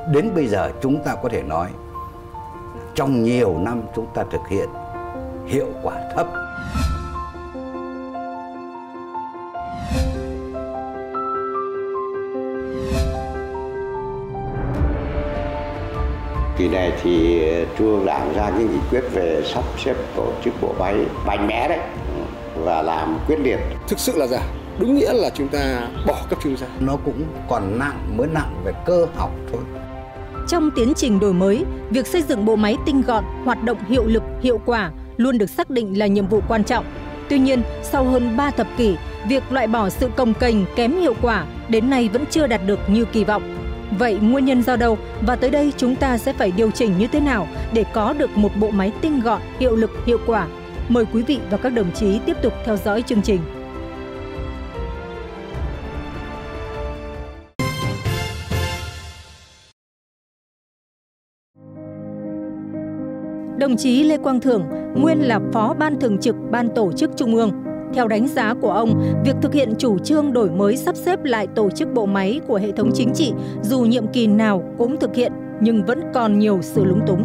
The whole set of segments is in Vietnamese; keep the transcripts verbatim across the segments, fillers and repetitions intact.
đến bây giờ chúng ta có thể nói trong nhiều năm chúng ta thực hiện hiệu quả thấp. Kỳ này thì Trung ương Đảng ra cái nghị quyết về sắp xếp tổ chức bộ máy mạnh mẽ đấy và làm quyết liệt. Thực sự là giảm, đúng nghĩa là chúng ta bỏ cấp trung ra. Nó cũng còn nặng, mới nặng về cơ học thôi. Trong tiến trình đổi mới, việc xây dựng bộ máy tinh gọn, hoạt động hiệu lực, hiệu quả luôn được xác định là nhiệm vụ quan trọng. Tuy nhiên, sau hơn ba thập kỷ, việc loại bỏ sự cồng kềnh kém hiệu quả đến nay vẫn chưa đạt được như kỳ vọng. Vậy nguyên nhân do đâu và tới đây chúng ta sẽ phải điều chỉnh như thế nào để có được một bộ máy tinh gọn, hiệu lực, hiệu quả? Mời quý vị và các đồng chí tiếp tục theo dõi chương trình. Đồng chí Lê Quang Thưởng, nguyên là Phó Ban Thường trực Ban Tổ chức Trung ương. Theo đánh giá của ông, việc thực hiện chủ trương đổi mới sắp xếp lại tổ chức bộ máy của hệ thống chính trị dù nhiệm kỳ nào cũng thực hiện nhưng vẫn còn nhiều sự lúng túng.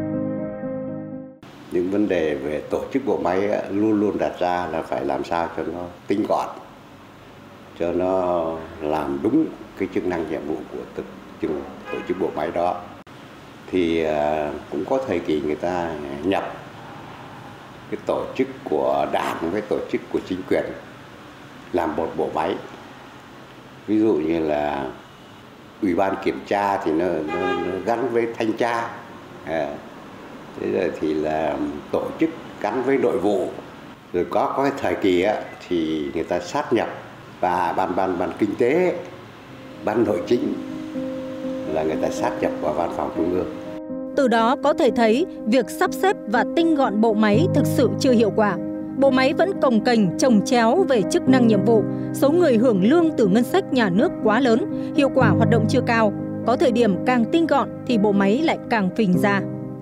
Những vấn đề về tổ chức bộ máy luôn luôn đặt ra là phải làm sao cho nó tinh gọn, cho nó làm đúng cái chức năng nhiệm vụ của từng tổ chức bộ máy đó. Thì cũng có thời kỳ người ta nhập cái tổ chức của đảng với tổ chức của chính quyền làm một bộ máy. Ví dụ như là ủy ban kiểm tra thì nó, nó, nó gắn với thanh tra, à, thế rồi thì là tổ chức gắn với nội vụ. Rồi có có cái thời kỳ á, thì người ta sát nhập và ban ban ban kinh tế, ban nội chính là người ta sát nhập vào văn phòng trung ương. Từ đó có thể thấy việc sắp xếp và tinh gọn bộ máy thực sự chưa hiệu quả. Bộ máy vẫn cồng kềnh, chồng chéo về chức năng nhiệm vụ, số người hưởng lương từ ngân sách nhà nước quá lớn, hiệu quả hoạt động chưa cao. Có thời điểm càng tinh gọn thì bộ máy lại càng phình ra.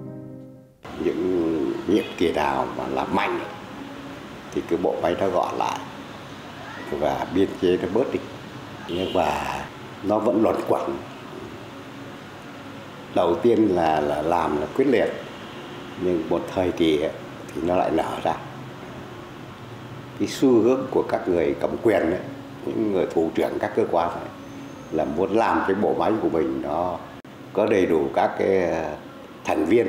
Những nhiệm kỳ nào mà làm mạnh thì cái bộ máy nó gọn lại và biên chế nó bớt đi, nhưng mà nó vẫn luẩn quẩn. Đầu tiên là, là làm là quyết liệt, nhưng một thời kỳ ấy, thì nó lại nở ra. Cái xu hướng của các người cầm quyền ấy, những người thủ trưởng các cơ quan ấy, là muốn làm cái bộ máy của mình nó có đầy đủ các cái thành viên.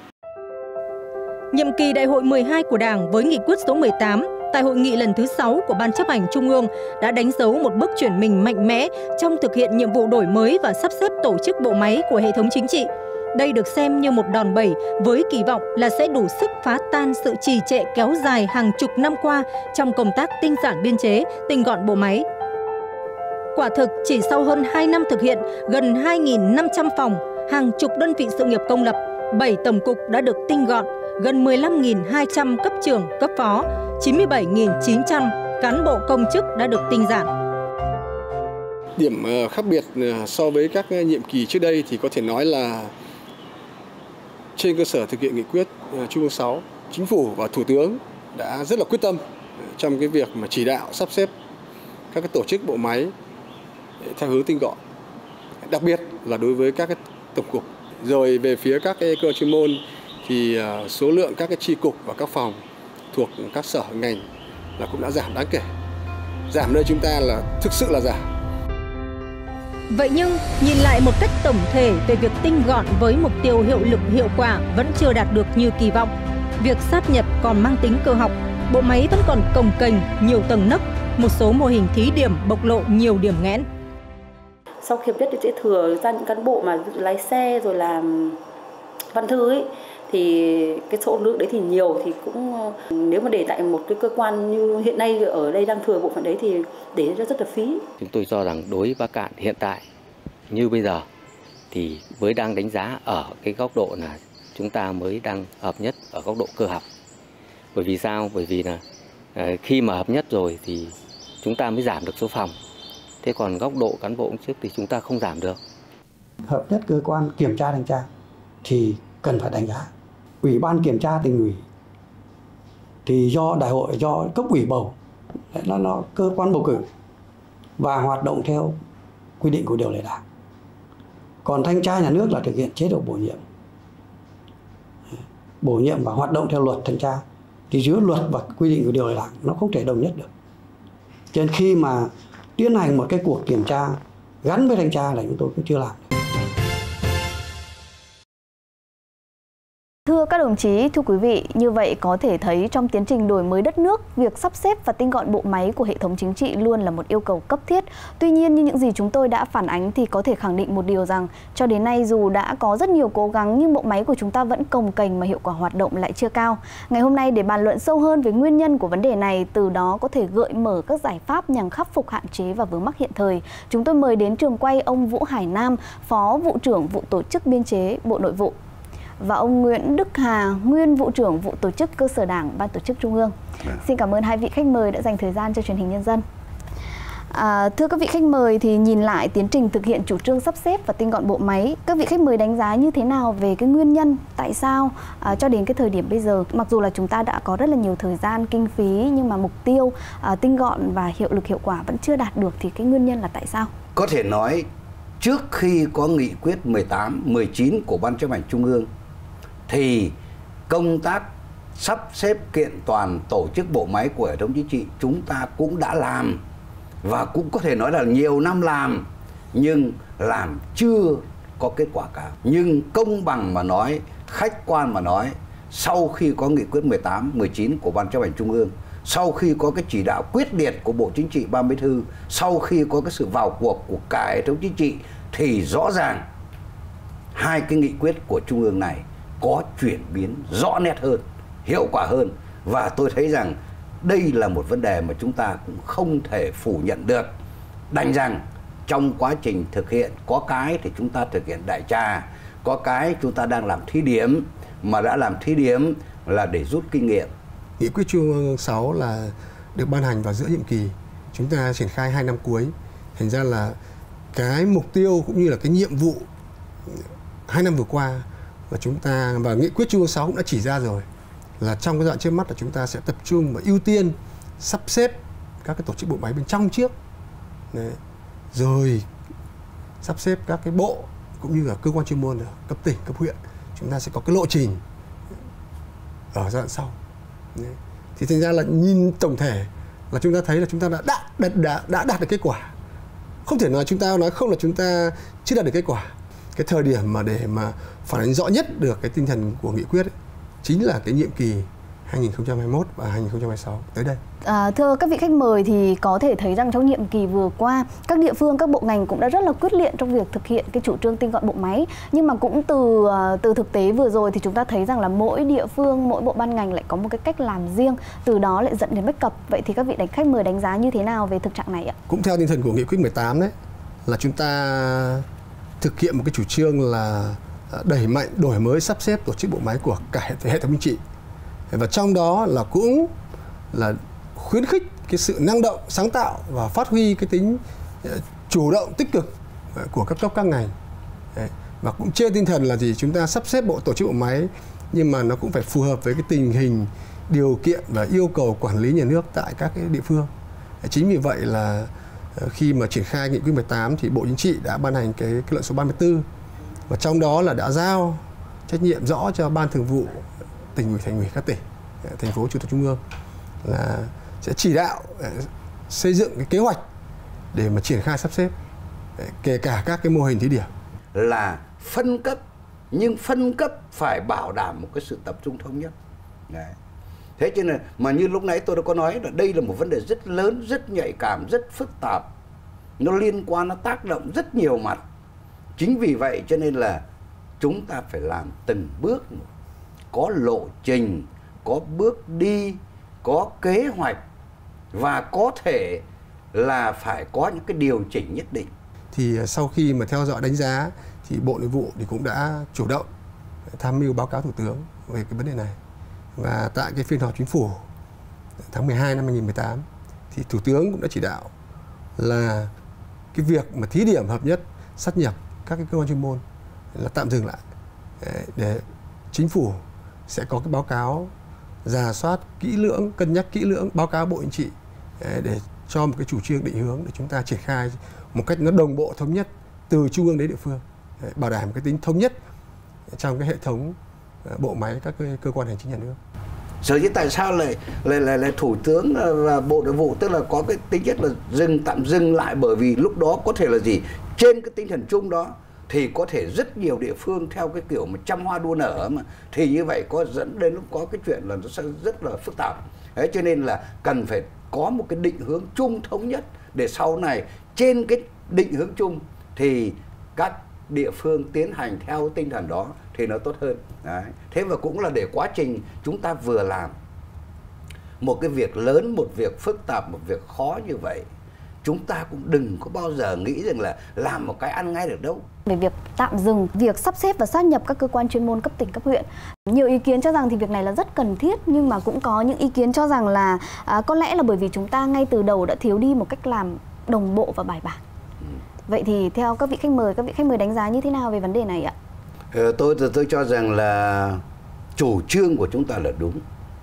Nhiệm kỳ Đại hội mười hai của Đảng với nghị quyết số mười tám tại hội nghị lần thứ sáu của Ban chấp hành Trung ương đã đánh dấu một bước chuyển mình mạnh mẽ trong thực hiện nhiệm vụ đổi mới và sắp xếp tổ chức bộ máy của hệ thống chính trị. Đây được xem như một đòn bẩy với kỳ vọng là sẽ đủ sức phá tan sự trì trệ kéo dài hàng chục năm qua trong công tác tinh giản biên chế, tinh gọn bộ máy. Quả thực, chỉ sau hơn hai năm thực hiện, gần hai nghìn năm trăm phòng, hàng chục đơn vị sự nghiệp công lập, bảy tổng cục đã được tinh gọn, gần mười lăm nghìn hai trăm cấp trưởng, cấp phó, chín mươi bảy nghìn chín trăm cán bộ công chức đã được tinh giản. Điểm khác biệt so với các nhiệm kỳ trước đây thì có thể nói là trên cơ sở thực hiện nghị quyết Trung ương sáu, Chính phủ và Thủ tướng đã rất là quyết tâm trong cái việc mà chỉ đạo sắp xếp các cái tổ chức bộ máy theo hướng tinh gọn, đặc biệt là đối với các cái tổng cục. Rồi về phía các cái cơ chuyên môn thì số lượng các cái chi cục và các phòng thuộc các sở ngành là cũng đã giảm đáng kể. Giảm nơi chúng ta là thực sự là giảm. Vậy nhưng, nhìn lại một cách tổng thể về việc tinh gọn với mục tiêu hiệu lực hiệu quả vẫn chưa đạt được như kỳ vọng. Việc sáp nhập còn mang tính cơ học, bộ máy vẫn còn cồng kềnh, nhiều tầng nấc, một số mô hình thí điểm bộc lộ nhiều điểm nghẽn. Sau khi biết thì sẽ thừa ra những cán bộ mà lái xe rồi làm văn thư ấy, thì cái số lượng đấy thì nhiều, thì cũng nếu mà để tại một cái cơ quan như hiện nay ở đây đang thừa bộ phận đấy thì để rất là phí. Chúng tôi cho rằng đối với Bắc Cạn hiện tại như bây giờ thì mới đang đánh giá ở cái góc độ là chúng ta mới đang hợp nhất ở góc độ cơ học. Bởi vì sao? Bởi vì là khi mà hợp nhất rồi thì chúng ta mới giảm được số phòng. Thế còn góc độ cán bộ công chức thì chúng ta không giảm được. Hợp nhất cơ quan kiểm tra thanh tra thì cần phải đánh giá. Ủy ban kiểm tra tỉnh ủy thì do đại hội, do cấp ủy bầu, nó nó cơ quan bầu cử và hoạt động theo quy định của điều lệ đảng. Còn thanh tra nhà nước là thực hiện chế độ bổ nhiệm. Bổ nhiệm và hoạt động theo luật thanh tra. Thì giữa luật và quy định của điều lệ đảng nó không thể đồng nhất được. Cho nên khi mà tiến hành một cái cuộc kiểm tra gắn với thanh tra là chúng tôi cũng chưa làm. Thưa các đồng chí, thưa quý vị, như vậy có thể thấy trong tiến trình đổi mới đất nước, việc sắp xếp và tinh gọn bộ máy của hệ thống chính trị luôn là một yêu cầu cấp thiết. Tuy nhiên, như những gì chúng tôi đã phản ánh thì có thể khẳng định một điều rằng, cho đến nay dù đã có rất nhiều cố gắng nhưng bộ máy của chúng ta vẫn cồng kềnh mà hiệu quả hoạt động lại chưa cao. Ngày hôm nay để bàn luận sâu hơn về nguyên nhân của vấn đề này, từ đó có thể gợi mở các giải pháp nhằm khắc phục hạn chế và vướng mắc hiện thời, chúng tôi mời đến trường quay ông Vũ Hải Nam, Phó Vụ trưởng Vụ Tổ chức Biên chế Bộ Nội vụ, và ông Nguyễn Đức Hà, nguyên Vụ trưởng Vụ Tổ chức Cơ sở Đảng, Ban Tổ chức Trung ương. À. Xin cảm ơn hai vị khách mời đã dành thời gian cho truyền hình Nhân dân. À, thưa các vị khách mời, thì nhìn lại tiến trình thực hiện chủ trương sắp xếp và tinh gọn bộ máy, các vị khách mời đánh giá như thế nào về cái nguyên nhân tại sao à, cho đến cái thời điểm bây giờ, mặc dù là chúng ta đã có rất là nhiều thời gian, kinh phí, nhưng mà mục tiêu à, tinh gọn và hiệu lực hiệu quả vẫn chưa đạt được, thì cái nguyên nhân là tại sao? Có thể nói trước khi có nghị quyết mười tám, mười chín của Ban Chấp hành Trung ương thì công tác sắp xếp kiện toàn tổ chức bộ máy của hệ thống chính trị chúng ta cũng đã làm, và cũng có thể nói là nhiều năm làm, nhưng làm chưa có kết quả cả. Nhưng công bằng mà nói, khách quan mà nói, sau khi có nghị quyết mười tám, mười chín của Ban Chấp hành Trung ương, sau khi có cái chỉ đạo quyết liệt của Bộ Chính trị, Ban Bí thư, sau khi có cái sự vào cuộc của cả hệ thống chính trị, thì rõ ràng hai cái nghị quyết của Trung ương này có chuyển biến rõ nét hơn, hiệu quả hơn. Và tôi thấy rằng đây là một vấn đề mà chúng ta cũng không thể phủ nhận được. Đành rằng trong quá trình thực hiện, có cái thì chúng ta thực hiện đại trà, có cái chúng ta đang làm thí điểm, mà đã làm thí điểm là để rút kinh nghiệm. Nghị quyết Trung ương sáu là được ban hành vào giữa nhiệm kỳ, chúng ta triển khai hai năm cuối. Thành ra là cái mục tiêu cũng như là cái nhiệm vụ hai năm vừa qua và chúng ta, và nghị quyết Trung ương sáu cũng đã chỉ ra rồi, là trong cái đoạn trước mắt là chúng ta sẽ tập trung và ưu tiên sắp xếp các cái tổ chức bộ máy bên trong trước. Đấy. Rồi sắp xếp các cái bộ cũng như là cơ quan chuyên môn ở cấp tỉnh, cấp huyện. Chúng ta sẽ có cái lộ trình ở giai đoạn sau. Đấy. Thì thành ra là nhìn tổng thể là chúng ta thấy là chúng ta đã đã, đã, đã, đã đạt được kết quả. Không thể nói chúng ta nói không là chúng ta chưa đạt được kết quả. Cái thời điểm mà để mà phản ánh rõ nhất được cái tinh thần của nghị quyết ấy, chính là cái nhiệm kỳ hai nghìn không trăm hai mươi mốt và hai nghìn không trăm hai mươi sáu tới đây. À, thưa các vị khách mời, thì có thể thấy rằng trong nhiệm kỳ vừa qua, các địa phương, các bộ ngành cũng đã rất là quyết liệt trong việc thực hiện cái chủ trương tinh gọn bộ máy. Nhưng mà cũng từ từ thực tế vừa rồi thì chúng ta thấy rằng là mỗi địa phương, mỗi bộ ban ngành lại có một cái cách làm riêng, từ đó lại dẫn đến bất cập. Vậy thì các vị đánh khách mời đánh giá như thế nào về thực trạng này ạ? Cũng theo tinh thần của nghị quyết mười tám đấy, là chúng ta thực hiện một cái chủ trương là đẩy mạnh đổi mới sắp xếp tổ chức bộ máy của cả hệ thống chính trị. Và trong đó là cũng là khuyến khích cái sự năng động, sáng tạo và phát huy cái tính chủ động, tích cực của các cấp các ngành. Và cũng trên tinh thần là gì, chúng ta sắp xếp bộ tổ chức bộ máy nhưng mà nó cũng phải phù hợp với cái tình hình, điều kiện và yêu cầu quản lý nhà nước tại các cái địa phương. Chính vì vậy là khi mà triển khai nghị quyết mười tám thì Bộ Chính trị đã ban hành cái kết luận số ba mươi tư, và trong đó là đã giao trách nhiệm rõ cho Ban Thường vụ Tỉnh ủy, Thành ủy các tỉnh, thành phố, Chủ tịch Trung ương là sẽ chỉ đạo xây dựng cái kế hoạch để mà triển khai sắp xếp, kể cả các cái mô hình thí điểm. Là phân cấp, nhưng phân cấp phải bảo đảm một cái sự tập trung thống nhất. Đấy. Thế cho nên mà như lúc nãy tôi đã có nói là đây là một vấn đề rất lớn, rất nhạy cảm, rất phức tạp. Nó liên quan, nó tác động rất nhiều mặt. Chính vì vậy cho nên là chúng ta phải làm từng bước, có lộ trình, có bước đi, có kế hoạch, và có thể là phải có những cái điều chỉnh nhất định. Thì sau khi mà theo dõi đánh giá thì Bộ Nội vụ thì cũng đã chủ động tham mưu báo cáo Thủ tướng về cái vấn đề này. Và tại cái phiên họp chính phủ tháng mười hai năm hai nghìn không trăm mười tám thì Thủ tướng cũng đã chỉ đạo là cái việc mà thí điểm hợp nhất, sát nhập các cái cơ quan chuyên môn là tạm dừng lại, để chính phủ sẽ có cái báo cáo rà soát kỹ lưỡng, cân nhắc kỹ lưỡng, báo cáo Bộ Chính trị để cho một cái chủ trương định hướng để chúng ta triển khai một cách nó đồng bộ, thống nhất từ trung ương đến địa phương. bảo đảm cái tính thống nhất trong cái hệ thống bộ máy các cái cơ quan hành chính nhà nước. Sở dĩ tại sao lại lại lại, lại thủ tướng và bộ nội vụ tức là có cái tính chất là dừng tạm dừng lại, bởi vì lúc đó có thể là gì, trên cái tinh thần chung đó thì có thể rất nhiều địa phương theo cái kiểu mà trăm hoa đua nở mà, thì như vậy có dẫn đến lúc có cái chuyện là nó sẽ rất là phức tạp. Đấy, cho nên là cần phải có một cái định hướng chung thống nhất để sau này trên cái định hướng chung thì các địa phương tiến hành theo tinh thần đó thì nó tốt hơn. Đấy. Thế và cũng là để quá trình chúng ta vừa làm một cái việc lớn, một việc phức tạp, một việc khó như vậy, chúng ta cũng đừng có bao giờ nghĩ rằng là làm một cái ăn ngay được đâu. Về việc tạm dừng việc sắp xếp và sát nhập các cơ quan chuyên môn cấp tỉnh, cấp huyện, nhiều ý kiến cho rằng thì việc này là rất cần thiết, nhưng mà cũng có những ý kiến cho rằng là à, có lẽ là bởi vì chúng ta ngay từ đầu đã thiếu đi một cách làm đồng bộ và bài bản. Ừ. Vậy thì theo các vị khách mời, các vị khách mời đánh giá như thế nào về vấn đề này ạ? Ờ, tôi tôi cho rằng là chủ trương của chúng ta là đúng,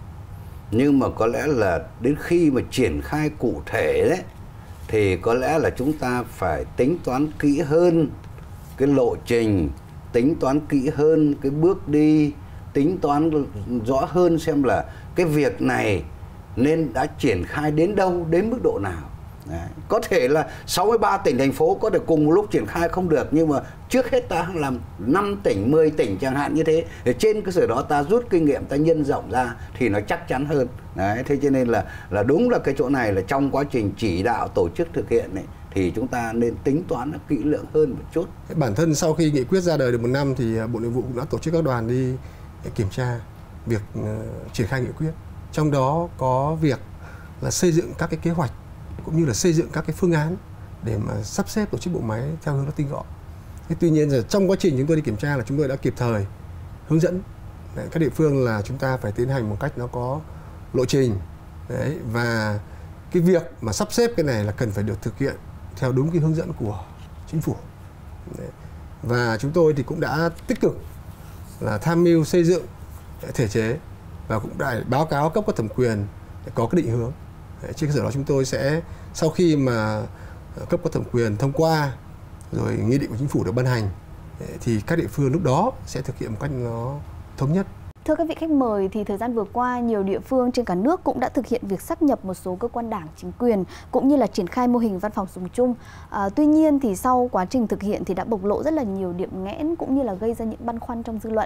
nhưng mà có lẽ là đến khi mà triển khai cụ thể đấy thì có lẽ là chúng ta phải tính toán kỹ hơn cái lộ trình, tính toán kỹ hơn cái bước đi, tính toán rõ hơn xem là cái việc này nên đã triển khai đến đâu, đến mức độ nào. Đấy. Có thể là sáu mươi ba tỉnh thành phố có thể cùng một lúc triển khai không được, nhưng mà trước hết ta làm năm tỉnh, mười tỉnh chẳng hạn như thế, để trên cơ sở đó ta rút kinh nghiệm, ta nhân rộng ra thì nó chắc chắn hơn. Đấy, thế cho nên là là đúng là cái chỗ này là trong quá trình chỉ đạo tổ chức thực hiện này thì chúng ta nên tính toán nó kỹ lưỡng hơn một chút. Bản thân sau khi nghị quyết ra đời được một năm thì Bộ Nội vụ cũng đã tổ chức các đoàn đi kiểm tra việc uh, triển khai nghị quyết. Trong đó có việc là xây dựng các cái kế hoạch cũng như là xây dựng các cái phương án để mà sắp xếp tổ chức bộ máy theo hướng nó tinh gọn. Thế tuy nhiên là trong quá trình chúng tôi đi kiểm tra là chúng tôi đã kịp thời hướng dẫn đấy, các địa phương là chúng ta phải tiến hành một cách nó có lộ trình. Đấy, và cái việc mà sắp xếp cái này là cần phải được thực hiện theo đúng cái hướng dẫn của chính phủ. Đấy. Và chúng tôi thì cũng đã tích cực là tham mưu xây dựng thể chế và cũng đã báo cáo cấp có thẩm quyền để có cái định hướng. Đấy, trên cơ sở đó chúng tôi sẽ sau khi mà cấp có thẩm quyền thông qua rồi nghị định của chính phủ được ban hành thì các địa phương lúc đó sẽ thực hiện một cách nó thống nhất. Thưa các vị khách mời, thì thời gian vừa qua nhiều địa phương trên cả nước cũng đã thực hiện việc sáp nhập một số cơ quan đảng, chính quyền cũng như là triển khai mô hình văn phòng dùng chung. À, tuy nhiên thì sau quá trình thực hiện thì đã bộc lộ rất là nhiều điểm nghẽn cũng như là gây ra những băn khoăn trong dư luận.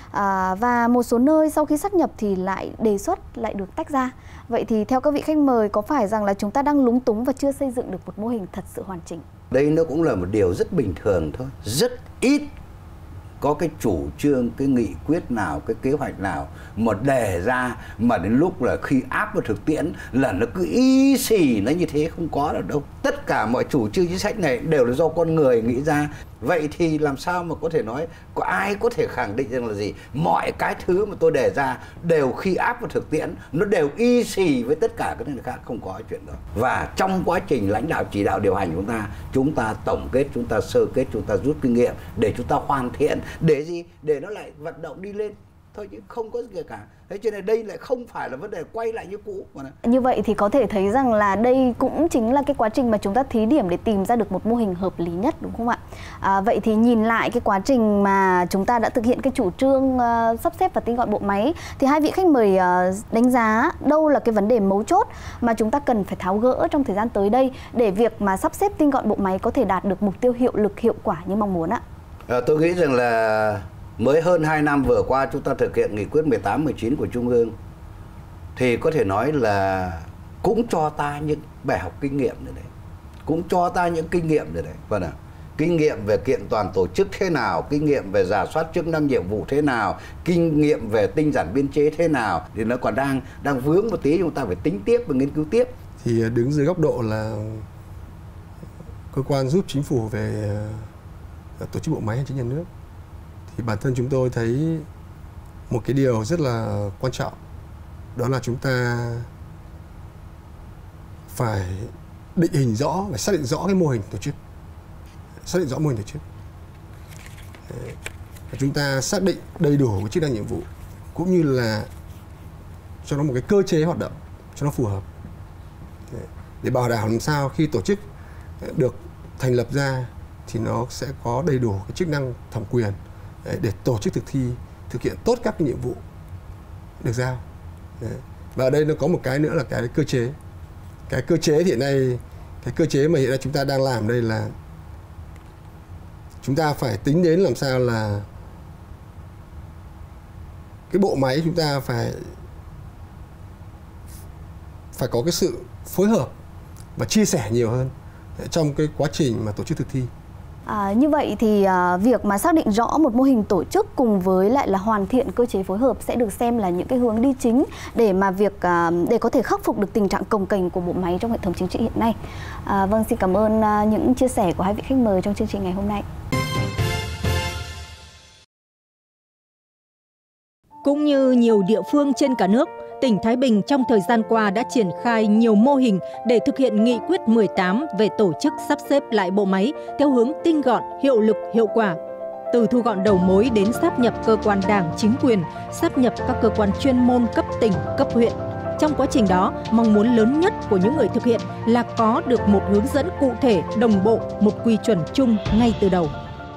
À, và một số nơi sau khi sáp nhập thì lại đề xuất lại được tách ra. Vậy thì theo các vị khách mời, có phải rằng là chúng ta đang lúng túng và chưa xây dựng được một mô hình thật sự hoàn chỉnh? Đây nó cũng là một điều rất bình thường thôi. Rất ít có cái chủ trương, cái nghị quyết nào, cái kế hoạch nào mà đề ra mà đến lúc là khi áp vào thực tiễn là nó cứ y xì nó như thế, không có được đâu. Tất cả mọi chủ trương chính sách này đều là do con người nghĩ ra. Vậy thì làm sao mà có thể nói, có ai có thể khẳng định rằng là gì mọi cái thứ mà tôi đề ra đều khi áp vào thực tiễn nó đều y xì với tất cả các nơi khác, không có chuyện đó. Và trong quá trình lãnh đạo chỉ đạo điều hành chúng ta, chúng ta tổng kết, chúng ta sơ kết, chúng ta rút kinh nghiệm để chúng ta hoàn thiện, để gì, để nó lại vận động đi lên thôi, chứ không có gì cả. Thế cho nên đây lại không phải là vấn đề quay lại như cũ. Như vậy thì có thể thấy rằng là đây cũng chính là cái quá trình mà chúng ta thí điểm để tìm ra được một mô hình hợp lý nhất, đúng không ạ? À, vậy thì nhìn lại cái quá trình mà chúng ta đã thực hiện cái chủ trương uh, sắp xếp và tinh gọn bộ máy, thì hai vị khách mời uh, đánh giá đâu là cái vấn đề mấu chốt mà chúng ta cần phải tháo gỡ trong thời gian tới đây để việc mà sắp xếp tinh gọn bộ máy có thể đạt được mục tiêu hiệu lực, hiệu quả như mong muốn ạ? À, tôi nghĩ rằng là mới hơn hai năm vừa qua chúng ta thực hiện nghị quyết mười tám, mười chín của Trung ương thì có thể nói là cũng cho ta những bài học kinh nghiệm rồi đấy. Cũng cho ta những kinh nghiệm rồi đấy. Vâng ạ. Kinh nghiệm về kiện toàn tổ chức thế nào, kinh nghiệm về rà soát chức năng nhiệm vụ thế nào, kinh nghiệm về tinh giản biên chế thế nào, thì nó còn đang đang vướng một tí, chúng ta phải tính tiếp và nghiên cứu tiếp. Thì đứng dưới góc độ là cơ quan giúp chính phủ về tổ chức bộ máy hành chính nhà nước, thì bản thân chúng tôi thấy một cái điều rất là quan trọng, đó là chúng ta phải định hình rõ và xác định rõ cái mô hình tổ chức, xác định rõ mô hình tổ chức. Và chúng ta xác định đầy đủ cái chức năng nhiệm vụ cũng như là cho nó một cái cơ chế hoạt động cho nó phù hợp, để bảo đảm làm sao khi tổ chức được thành lập ra thì nó sẽ có đầy đủ cái chức năng thẩm quyền để tổ chức thực thi, thực hiện tốt các cái nhiệm vụ được giao. Đấy. Và ở đây nó có một cái nữa là cái cơ chế. Cái cơ chế hiện nay, cái cơ chế mà hiện nay chúng ta đang làm đây là chúng ta phải tính đến làm sao là cái bộ máy chúng ta phải phải có cái sự phối hợp và chia sẻ nhiều hơn trong cái quá trình mà tổ chức thực thi. À, như vậy thì à, việc mà xác định rõ một mô hình tổ chức cùng với lại là hoàn thiện cơ chế phối hợp sẽ được xem là những cái hướng đi chính để mà việc à, để có thể khắc phục được tình trạng cồng kềnh của bộ máy trong hệ thống chính trị hiện nay. À, vâng, xin cảm ơn à, những chia sẻ của hai vị khách mời trong chương trình ngày hôm nay. Cũng như nhiều địa phương trên cả nước, tỉnh Thái Bình trong thời gian qua đã triển khai nhiều mô hình để thực hiện nghị quyết mười tám về tổ chức sắp xếp lại bộ máy theo hướng tinh gọn, hiệu lực, hiệu quả. Từ thu gọn đầu mối đến sáp nhập cơ quan đảng, chính quyền, sáp nhập các cơ quan chuyên môn cấp tỉnh, cấp huyện. Trong quá trình đó, mong muốn lớn nhất của những người thực hiện là có được một hướng dẫn cụ thể, đồng bộ, một quy chuẩn chung ngay từ đầu.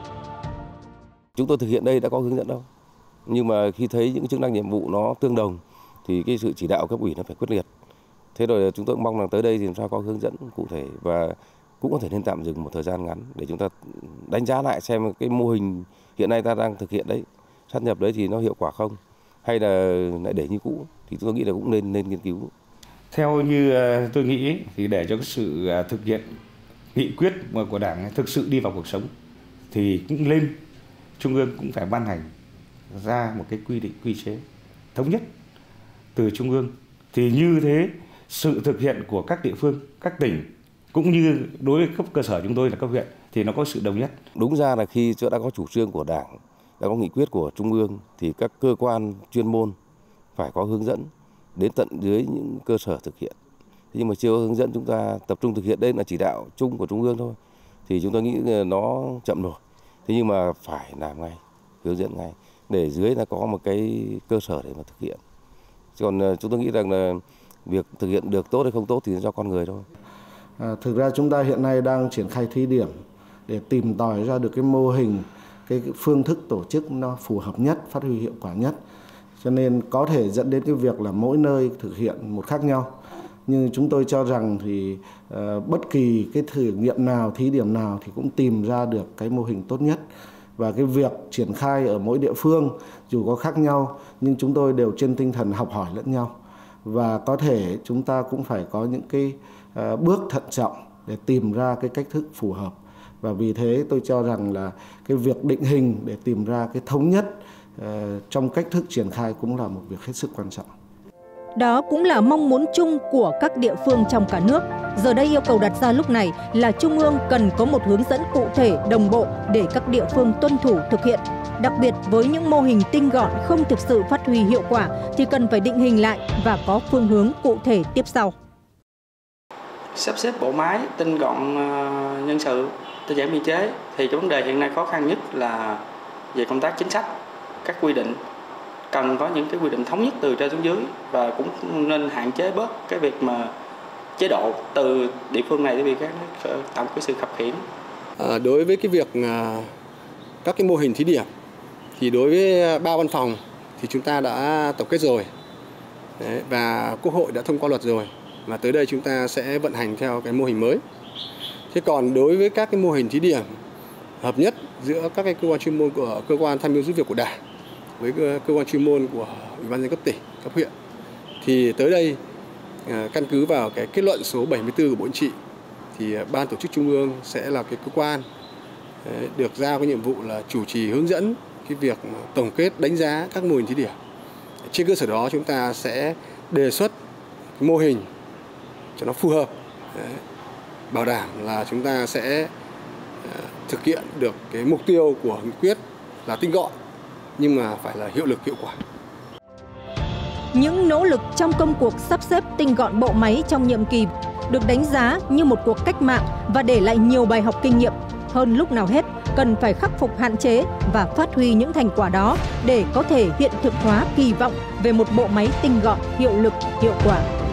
Chúng tôi thực hiện đây đã có hướng dẫn đâu. Nhưng mà khi thấy những chức năng nhiệm vụ nó tương đồng thì cái sự chỉ đạo cấp ủy nó phải quyết liệt. Thế rồi chúng tôi cũng mong rằng tới đây thì làm sao có hướng dẫn cụ thể và cũng có thể nên tạm dừng một thời gian ngắn để chúng ta đánh giá lại xem cái mô hình hiện nay ta đang thực hiện đấy, sát nhập đấy thì nó hiệu quả không, hay là lại để như cũ, thì tôi nghĩ là cũng nên nên nghiên cứu. Theo như tôi nghĩ thì để cho cái sự thực hiện nghị quyết của Đảng thực sự đi vào cuộc sống thì cũng lên Trung ương cũng phải ban hành ra một cái quy định, quy chế thống nhất từ Trung ương. Thì như thế sự thực hiện của các địa phương, các tỉnh cũng như đối với cấp cơ sở chúng tôi là cấp huyện thì nó có sự đồng nhất. Đúng ra là khi đã có chủ trương của Đảng, đã có nghị quyết của Trung ương thì các cơ quan chuyên môn phải có hướng dẫn đến tận dưới những cơ sở thực hiện. Thế nhưng mà chưa có hướng dẫn chúng ta tập trung thực hiện, đây là chỉ đạo chung của Trung ương thôi. Thì chúng tôi nghĩ nó chậm rồi. Thế nhưng mà phải làm ngay, hướng dẫn ngay để dưới là có một cái cơ sở để mà thực hiện. Còn chúng tôi nghĩ rằng là việc thực hiện được tốt hay không tốt thì do con người thôi. À, thực ra chúng ta hiện nay đang triển khai thí điểm để tìm tòi ra được cái mô hình, cái phương thức tổ chức nó phù hợp nhất, phát huy hiệu quả nhất. Cho nên có thể dẫn đến cái việc là mỗi nơi thực hiện một khác nhau. Nhưng chúng tôi cho rằng thì uh, bất kỳ cái thử nghiệm nào, thí điểm nào thì cũng tìm ra được cái mô hình tốt nhất. Và cái việc triển khai ở mỗi địa phương dù có khác nhau nhưng chúng tôi đều trên tinh thần học hỏi lẫn nhau. Và có thể chúng ta cũng phải có những cái uh, bước thận trọng để tìm ra cái cách thức phù hợp. Và vì thế tôi cho rằng là cái việc định hình để tìm ra cái thống nhất uh, trong cách thức triển khai cũng là một việc hết sức quan trọng. Đó cũng là mong muốn chung của các địa phương trong cả nước. Giờ đây yêu cầu đặt ra lúc này là Trung ương cần có một hướng dẫn cụ thể, đồng bộ để các địa phương tuân thủ thực hiện. Đặc biệt với những mô hình tinh gọn không thực sự phát huy hiệu quả thì cần phải định hình lại và có phương hướng cụ thể tiếp sau. Sắp xếp bộ máy, tinh gọn nhân sự, tinh giản biên chế thì cái vấn đề hiện nay khó khăn nhất là về công tác chính sách, các quy định. Cần có những cái quy định thống nhất từ trên xuống dưới và cũng nên hạn chế bớt cái việc mà chế độ từ địa phương này đến địa phương khác, tạo cái sự khập khiễng. À, đối với cái việc à, các cái mô hình thí điểm thì đối với ba văn phòng thì chúng ta đã tổng kết rồi. Đấy, và Quốc hội đã thông qua luật rồi, và tới đây chúng ta sẽ vận hành theo cái mô hình mới. Thế còn đối với các cái mô hình thí điểm hợp nhất giữa các cái cơ quan chuyên môn của cơ quan tham mưu giúp việc của Đảng với cơ quan chuyên môn của Ủy ban nhân dân cấp tỉnh, cấp huyện thì tới đây căn cứ vào cái kết luận số bảy mươi tư của Bộ Chính trị thì Ban Tổ chức Trung ương sẽ là cái cơ quan được giao cái nhiệm vụ là chủ trì hướng dẫn cái việc tổng kết đánh giá các mô hình thí điểm. Trên cơ sở đó chúng ta sẽ đề xuất cái mô hình cho nó phù hợp, bảo đảm là chúng ta sẽ thực hiện được cái mục tiêu của nghị quyết là tinh gọn nhưng mà phải là hiệu lực, hiệu quả. Những nỗ lực trong công cuộc sắp xếp tinh gọn bộ máy trong nhiệm kỳ được đánh giá như một cuộc cách mạng và để lại nhiều bài học kinh nghiệm. Hơn lúc nào hết, cần phải khắc phục hạn chế và phát huy những thành quả đó để có thể hiện thực hóa kỳ vọng về một bộ máy tinh gọn, hiệu lực, hiệu quả.